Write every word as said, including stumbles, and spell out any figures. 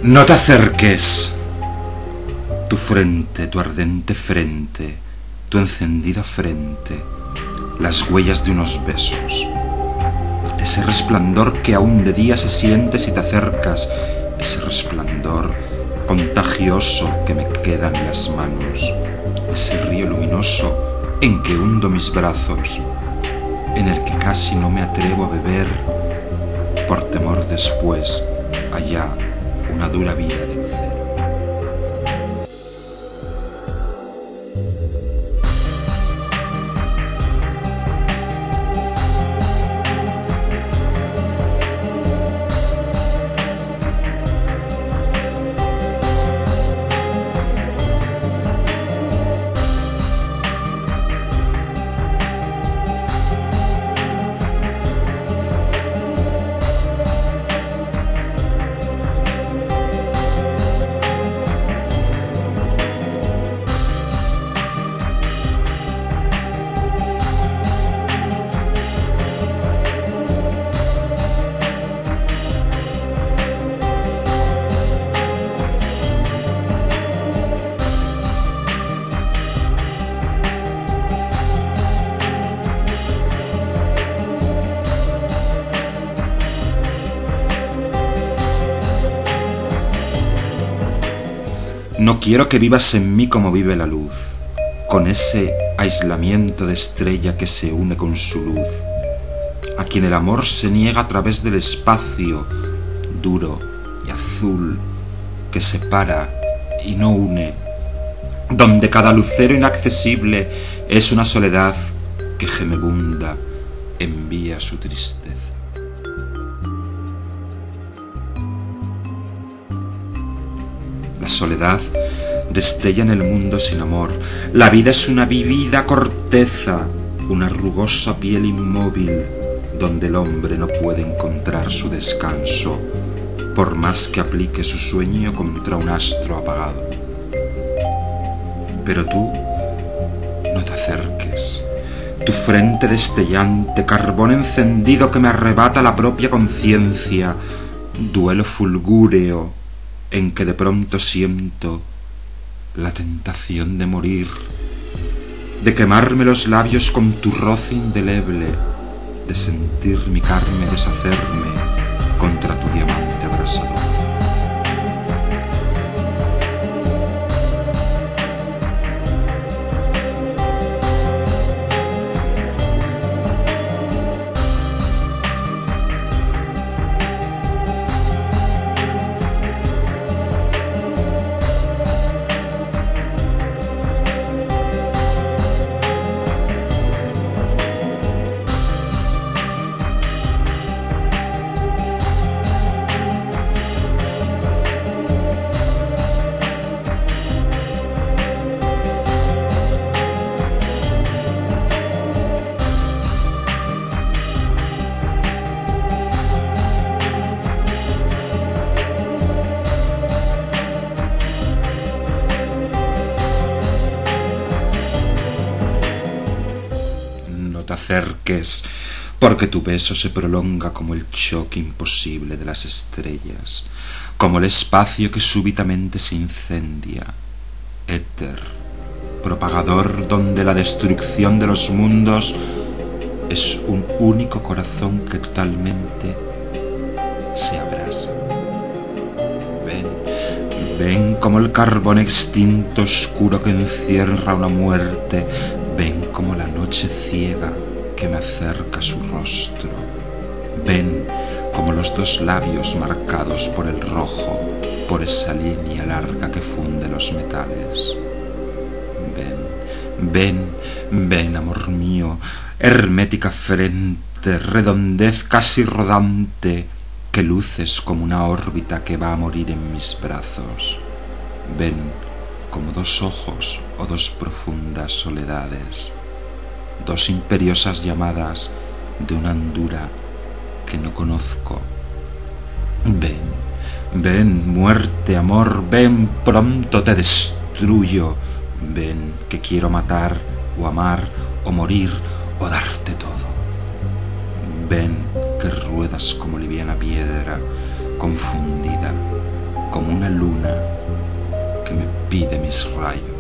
No te acerques. Tu frente, tu ardente frente, tu encendida frente, las huellas de unos besos, ese resplandor que aún de día se siente si te acercas, ese resplandor contagioso que me queda en las manos, ese río luminoso en que hundo mis brazos, en el que casi no me atrevo a beber por temor después, allá, una dura vida de lucero. No quiero que vivas en mí como vive la luz, con ese aislamiento de estrella que se une con su luz, a quien el amor se niega a través del espacio duro y azul que separa y no une, donde cada lucero inaccesible es una soledad que gemebunda envía su tristeza. La soledad destella en el mundo sin amor. La vida es una vívida corteza, una rugosa piel inmóvil, donde el hombre no puede encontrar su descanso, por más que aplique su sueño contra un astro apagado. Pero tú no te acerques. Tu frente destellante, carbón encendido que me arrebata la propia conciencia, duelo fulgúreo en que de pronto siento la tentación de morir, de quemarme los labios con tu roce indeleble, de sentir mi carne deshacerme contra tu diamante abrasador. Te acerques, porque tu beso se prolonga como el choque imposible de las estrellas, como el espacio que súbitamente se incendia, éter, propagador donde la destrucción de los mundos es un único corazón que totalmente se abrasa. Ven, ven como el carbón extinto oscuro que encierra una muerte. Ven como la noche ciega que me acerca su rostro. Ven como los dos labios marcados por el rojo, por esa línea larga que funde los metales. Ven, ven, ven, amor mío, hermética frente, redondez casi rodante, que luces como una órbita que va a morir en mis brazos. Ven como dos ojos o dos profundas soledades, dos imperiosas llamadas de una hondura que no conozco. Ven, ven, muerte, amor, ven, pronto te destruyo. Ven, que quiero matar o amar o morir o darte todo. Ven, que ruedas como liviana piedra, confundida, como una luna que me pide mis rayos.